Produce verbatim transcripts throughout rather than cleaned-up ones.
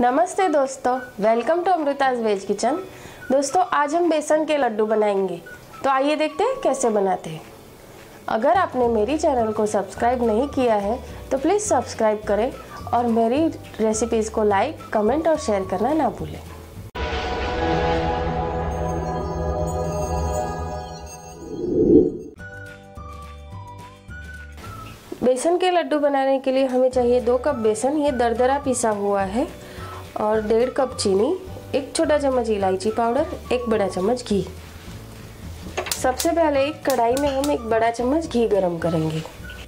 नमस्ते दोस्तों, welcome to Amrita's veg kitchen. दोस्तों आज हम बेसन के लड्डू बनाएंगे, तो आइए देखते हैं कैसे बनाते हैं। अगर आपने मेरी चैनल को सब्सक्राइब नहीं किया है तो प्लीज़ सब्सक्राइब करें और मेरी रेसिपीज़ को लाइक, कमेंट और शेयर करना ना भूलें। बेसन के लड्डू बनाने के लिए हमें चाहिए दो कप बेसन, ये दरदरा पिसा हुआ है, और डेढ़ कप चीनी, एक छोटा चम्मच इलायची पाउडर, एक बड़ा चम्मच घी। सबसे पहले एक कढ़ाई में हम एक बड़ा चम्मच घी गरम करेंगे।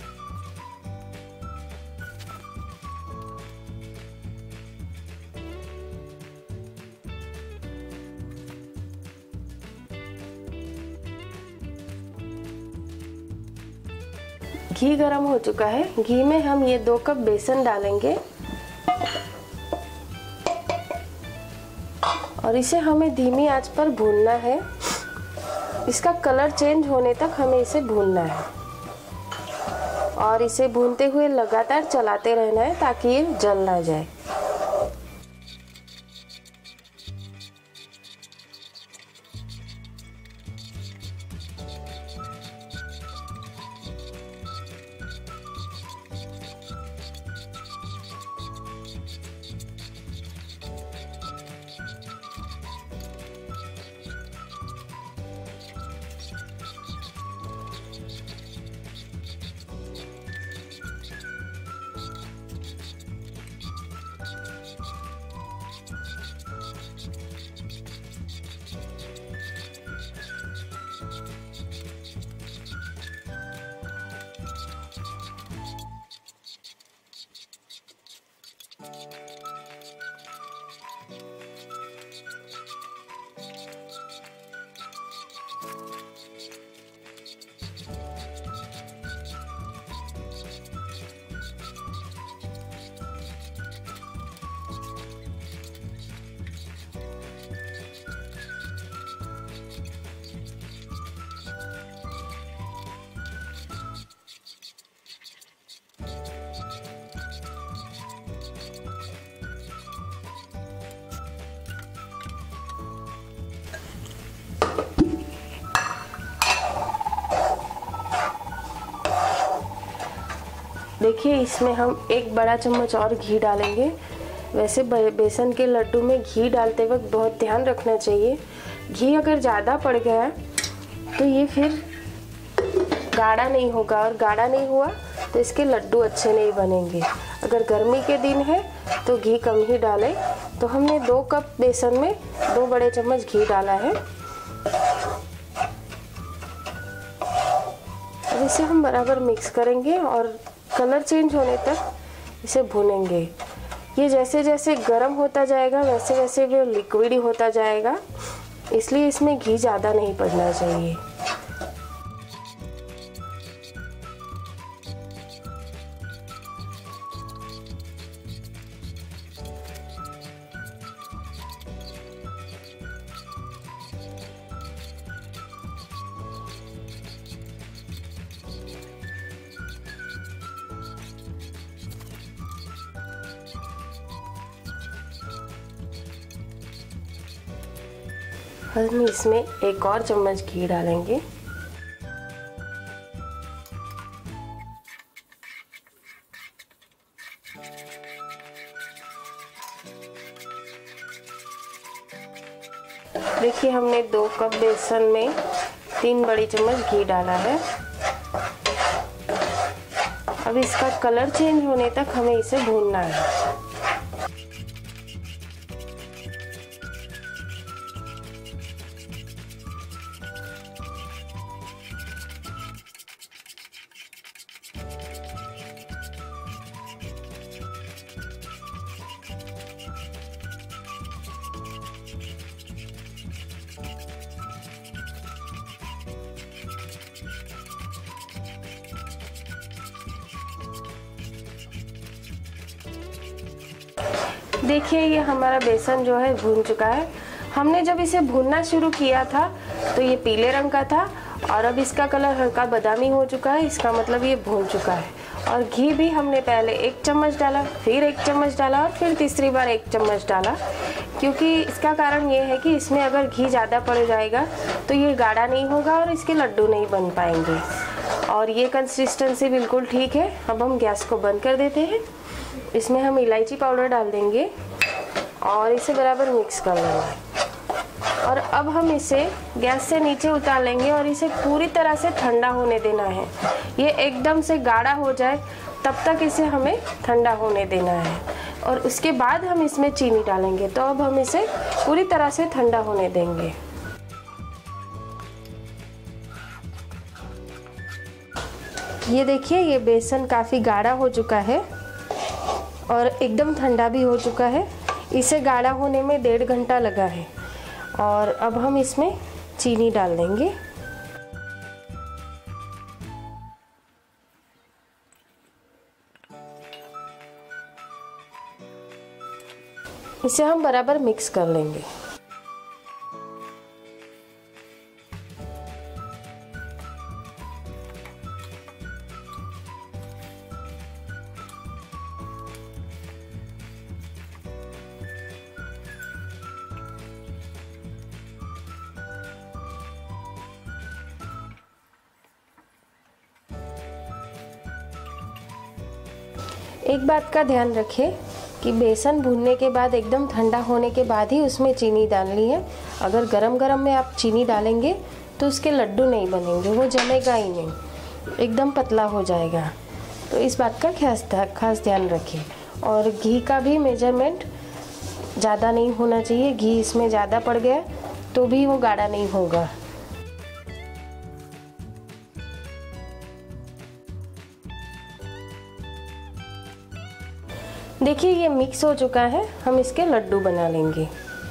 घी गरम हो चुका है, घी में हम ये दो कप बेसन डालेंगे और इसे हमें धीमी आंच पर भूनना है। इसका कलर चेंज होने तक हमें इसे भूनना है और इसे भूनते हुए लगातार चलाते रहना है ताकि ये जल ना जाए। देखिए, इसमें हम एक बड़ा चम्मच और घी डालेंगे। वैसे बेसन के लड्डू में घी डालते वक्त बहुत ध्यान रखना चाहिए। घी अगर ज़्यादा पड़ गया तो ये फिर गाढ़ा नहीं होगा, और गाढ़ा नहीं हुआ तो इसके लड्डू अच्छे नहीं बनेंगे। अगर गर्मी के दिन है तो घी कम ही डालें। तो हमने दो कप बेसन में दो बड़े चम्मच घी डाला है। अब इसे हम बराबर मिक्स करेंगे और कलर चेंज होने तक इसे भूनेंगे। ये जैसे जैसे गर्म होता जाएगा वैसे वैसे वो लिक्विड होता जाएगा, इसलिए इसमें घी ज़्यादा नहीं पड़ना चाहिए। हम इसमें एक और चम्मच घी डालेंगे। देखिए, हमने दो कप बेसन में तीन बड़ी चम्मच घी डाला है। अब इसका कलर चेंज होने तक हमें इसे भूनना है। देखिए, ये हमारा बेसन जो है भून चुका है। हमने जब इसे भूनना शुरू किया था तो ये पीले रंग का था और अब इसका कलर हल्का बादामी हो चुका है। इसका मतलब ये भून चुका है और घी भी हमने पहले एक चम्मच डाला, फिर एक चम्मच डाला और फिर तीसरी बार एक चम्मच डाला, क्योंकि इसका कारण ये है कि इसमें अगर घी ज़्यादा पड़ जाएगा तो ये गाढ़ा नहीं होगा और इसके लड्डू नहीं बन पाएंगे। और ये कंसिस्टेंसी बिल्कुल ठीक है। अब हम गैस को बंद कर देते हैं। इसमें हम इलायची पाउडर डाल देंगे और इसे बराबर मिक्स कर लेंगे। और अब हम इसे गैस से नीचे उतार लेंगे और इसे पूरी तरह से ठंडा होने देना है। ये एकदम से गाढ़ा हो जाए तब तक इसे हमें ठंडा होने देना है और उसके बाद हम इसमें चीनी डालेंगे। तो अब हम इसे पूरी तरह से ठंडा होने देंगे। ये देखिए, ये बेसन काफ़ी गाढ़ा हो चुका है और एकदम ठंडा भी हो चुका है। इसे गाढ़ा होने में डेढ़ घंटा लगा है। और अब हम इसमें चीनी डाल देंगे। इसे हम बराबर मिक्स कर लेंगे। एक बात का ध्यान रखें कि बेसन भूनने के बाद एकदम ठंडा होने के बाद ही उसमें चीनी डालनी है। अगर गरम गरम में आप चीनी डालेंगे तो उसके लड्डू नहीं बनेंगे, वो जमेगा ही नहीं, एकदम पतला हो जाएगा। तो इस बात का खास खास ध्यान रखें। और घी का भी मेजरमेंट ज़्यादा नहीं होना चाहिए। घी इसमें ज़्यादा पड़ गया तो भी वो गाढ़ा नहीं होगा। देखिए, ये मिक्स हो चुका है। हम इसके लड्डू बना लेंगे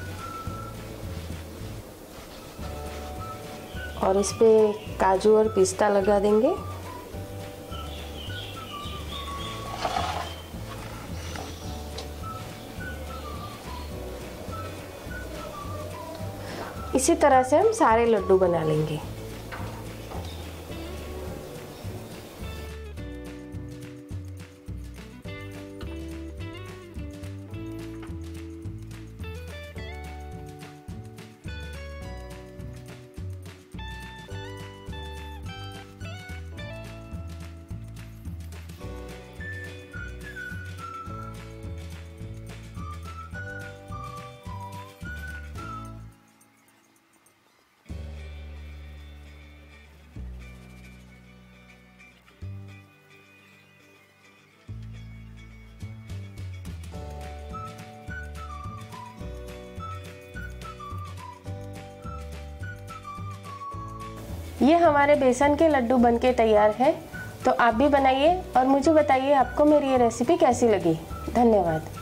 और इस पे काजू और पिस्ता लगा देंगे। इसी तरह से हम सारे लड्डू बना लेंगे। ये हमारे बेसन के लड्डू बनके तैयार है। तो आप भी बनाइए और मुझे बताइए आपको मेरी ये रेसिपी कैसी लगी। धन्यवाद।